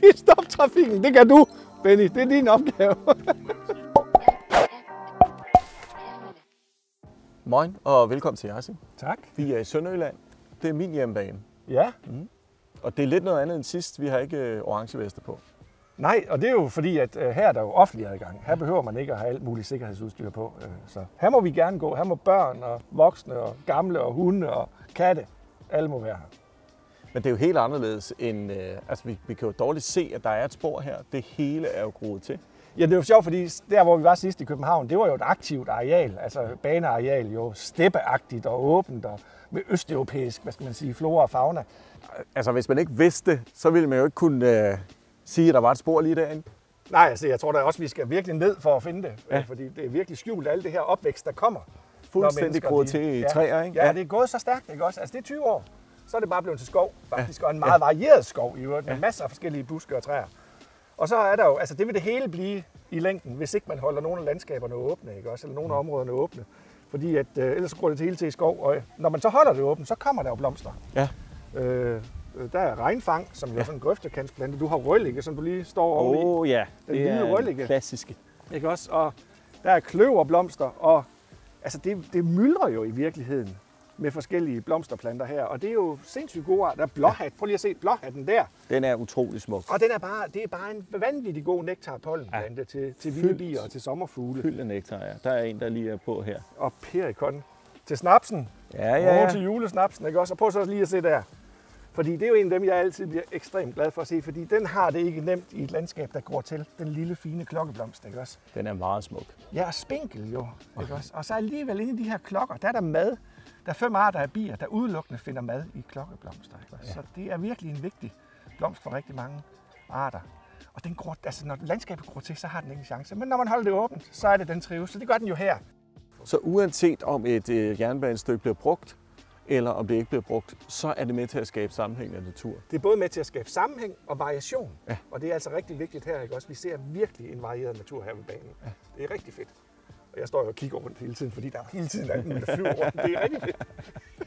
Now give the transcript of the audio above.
Stop trafikken, det kan du, Benny. Det er din opgave. Moin og velkommen til Jersing. Tak. Vi er i Sønderjylland. Det er min hjemmebane. Ja. Og det er lidt noget andet end sidst. Vi har ikke orange veste på. Nej, og det er jo fordi, at her er der jo offentlig adgang. Her behøver man ikke at have alt muligt sikkerhedsudstyr på. Så her må vi gerne gå. Her må børn og voksne og gamle og hunde og katte. Alle må være her. Men det er jo helt anderledes end... vi kan jo dårligt se, at der er et spor her. Det hele er jo groet til. Ja, det er jo sjovt, fordi der, hvor vi var sidst i København, det var jo et aktivt areal, altså baneareal, jo steppeagtigt og åbent og med østeuropæisk, flora og fauna. Altså, hvis man ikke vidste det, så ville man jo ikke kunne sige, at der var et spor lige derinde. Nej, altså, jeg tror da også, vi skal virkelig ned for at finde det, fordi det er virkelig skjult alt det her opvækst, der kommer. Fuldstændig groet til i træer, ikke? Ja, det er gået så stærkt, ikke også? Altså, det er 20 år, så er det bare blevet til skov, faktisk, og en meget varieret skov, i øvrigt, med masser af forskellige buske og træer. Og så er der jo, altså det vil det hele blive i længden, hvis ikke man holder nogle af landskaberne åbne, ikke også? Eller nogle af områderne åbne. Fordi at, ellers går det hele til i skov, og når man så holder det åbent, så kommer der jo blomster. Ja. Der er regnfang, som jo er sådan en grøftekantsplante. Du har rødligge, som du lige står over i. Ja, det er klassiske. Ikke også? Og der er kløverblomster, og altså det myldrer jo i virkeligheden med forskellige blomsterplanter her, og det er jo sindssygt gode arter. Der er blåhat. Prøv lige at se blåhatten der. Den er utrolig smuk. Og det er bare en vanvittig god nektarpollenplante til vilde bier og til sommerfugle. Fyldt af nektar, ja. Der er en, der lige er på her. Og perikon til snapsen. Ja. Og til julesnapsen, ikke også? Og prøv så lige at se der. Fordi det er jo en af dem, jeg altid bliver ekstremt glad for at se, fordi den har det ikke nemt i et landskab, der går til. Den lille, fine klokkeblomst, ikke også? Den er meget smuk. Ja, og spinkel jo, ikke også? Og så alligevel inde i de her klokker, der er der mad. Der er 5 arter af bier, der udelukkende finder mad i klokkeblomster. Ikke? Ja. Så det er virkelig en vigtig blomst for rigtig mange arter. Og den gror, altså når landskabet gror til, så har den ingen chance. Men når man holder det åbent, så er det den trives. Så det gør den jo her. Så uanset om et jernbanestykke bliver brugt, eller om det ikke bliver brugt, så er det med til at skabe sammenhæng af natur. Det er både med til at skabe sammenhæng og variation. Ja. Og det er altså rigtig vigtigt her, ikke også? Vi ser virkelig en varieret natur her ved banen. Ja. Det er rigtig fedt. Og jeg står jo og kigger rundt hele tiden, fordi der er hele tiden alt muligt, der flyver rundt. Det er rigtig fedt.